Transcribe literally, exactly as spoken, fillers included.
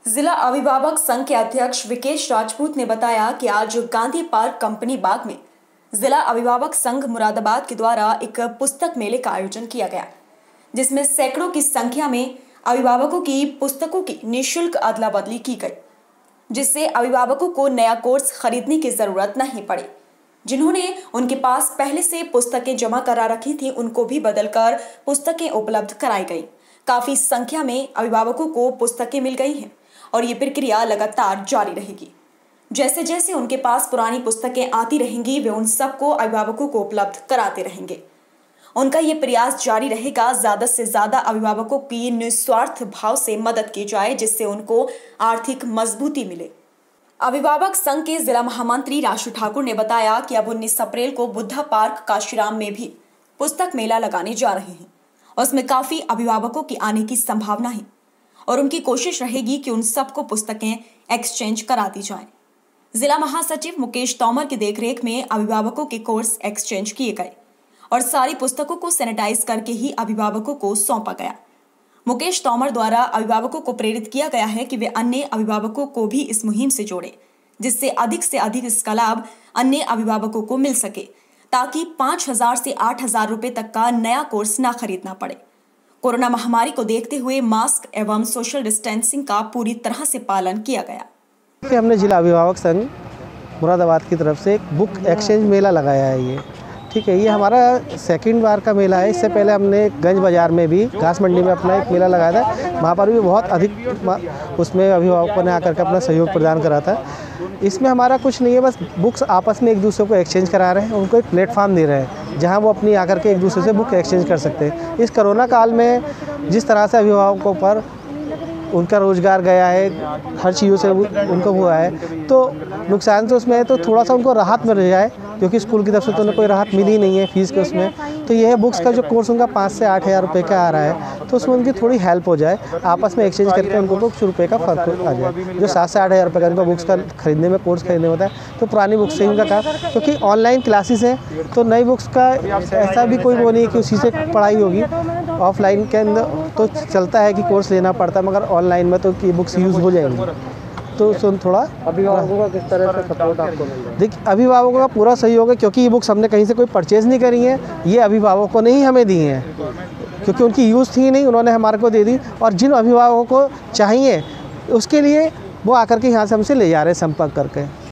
जिला अभिभावक संघ के अध्यक्ष विकेश राजपूत ने बताया कि आज गांधी पार्क कंपनी बाग में जिला अभिभावक संघ मुरादाबाद के द्वारा एक पुस्तक मेले का आयोजन किया गया, जिसमें सैकड़ों की संख्या में अभिभावकों की पुस्तकों की निःशुल्क अदला बदली की गई, जिससे अभिभावकों को नया कोर्स खरीदने की जरूरत नहीं पड़ी। जिन्होंने उनके पास पहले से पुस्तकें जमा करा रखी थी, उनको भी बदलकर पुस्तकें उपलब्ध कराई गई। काफी संख्या में अभिभावकों को पुस्तकें मिल गई हैं और ये प्रक्रिया लगातार जारी रहेगी। जैसे जैसे उनके पास पुरानी पुस्तकें आती रहेंगी, वे उन सबको अभिभावकों को उपलब्ध कराते रहेंगे। उनका ये प्रयास जारी रहेगा, ज्यादा से ज्यादा अभिभावकों की निस्वार्थ भाव से मदद की जाए, जिससे उनको आर्थिक मजबूती मिले। अभिभावक संघ के जिला महामंत्री राशु ठाकुर ने बताया कि अब उन्नीस अप्रैल को बुद्धा पार्क काशीराम में भी पुस्तक मेला लगाने जा रहे हैं और उसमें काफी अभिभावकों की आने की संभावना है और उनकी कोशिश रहेगी कि उन सबको पुस्तकें एक्सचेंज करा दी जाएं। जिला महासचिव मुकेश तोमर की देखरेख में अभिभावकों के कोर्स एक्सचेंज किए गए और सारी पुस्तकों को सैनिटाइज करके ही अभिभावकों को सौंपा गया। मुकेश तोमर द्वारा अभिभावकों को प्रेरित किया गया है कि वे अन्य अभिभावकों को भी इस मुहिम से जोड़ें, जिससे अधिक से अधिक इसका लाभ अन्य अभिभावकों को मिल सके, ताकि पांच हजार से आठ हजार रुपए तक का नया कोर्स न खरीदना पड़े। कोरोना महामारी को देखते हुए मास्क एवं सोशल डिस्टेंसिंग का पूरी तरह से पालन किया गया। हमने जिला अभिभावक संघ मुरादाबाद की तरफ से एक बुक एक्सचेंज मेला लगाया है। ये ठीक है, ये हमारा सेकंड बार का मेला है। इससे पहले हमने गंज बाजार में भी घास मंडी में अपना एक मेला लगाया था, वहाँ पर भी बहुत अधिक उसमें अभिभावकों ने आकर के अपना सहयोग प्रदान करा था। इसमें हमारा कुछ नहीं है, बस बुक्स आपस में एक दूसरे को एक्सचेंज करा रहे हैं, उनको एक प्लेटफॉर्म दे रहे हैं जहाँ वो अपनी आकर के एक दूसरे से बुक एक्सचेंज कर सकते हैं। इस कोरोना काल में जिस तरह से अभिभावकों पर उनका रोज़गार गया है, हर चीज़ों से उनको हुआ है, तो नुकसान तो उसमें है, तो थोड़ा सा उनको राहत मिल जाए, क्योंकि स्कूल की तरफ से तो उन्हें कोई राहत मिली नहीं है फीस के उसमें। तो यह बुक्स का जो कोर्स उनका पाँच से आठ हज़ार रुपये का आ रहा है, तो उसमें उनकी थोड़ी हेल्प हो जाए, आपस में एक्सचेंज करके उनको कुछ रुपये का फर्क आ जाए। जो सात से आठ हज़ार रुपये का उनका बुक्स का खरीदने में कोर्स खरीदने होता है, तो पुरानी बुक्स से उनका काम, क्योंकि ऑनलाइन क्लासेस हैं, तो नई बुक्स का ऐसा भी कोई वो नहीं है कि उसी से पढ़ाई होगी। ऑफलाइन के अंदर तो चलता है कि कोर्स लेना पड़ता है, मगर ऑनलाइन में तो की बुक्स यूज़ हो जाएंगी। तो सुन थोड़ा अभिभावकों का किस तरह से सपोर्ट आपको मिल रहा है? देखिए, अभिभावकों का पूरा सहयोग है, क्योंकि ये बुक्स हमने कहीं से कोई परचेज़ नहीं करी है, ये अभिभावकों ने ही हमें दी हैं, क्योंकि उनकी यूज़ थी नहीं, उन्होंने हमारे को दे दी। और जिन अभिभावकों को चाहिए उसके लिए वो आकर के यहाँ से हमसे ले जा रहे हैं संपर्क करके।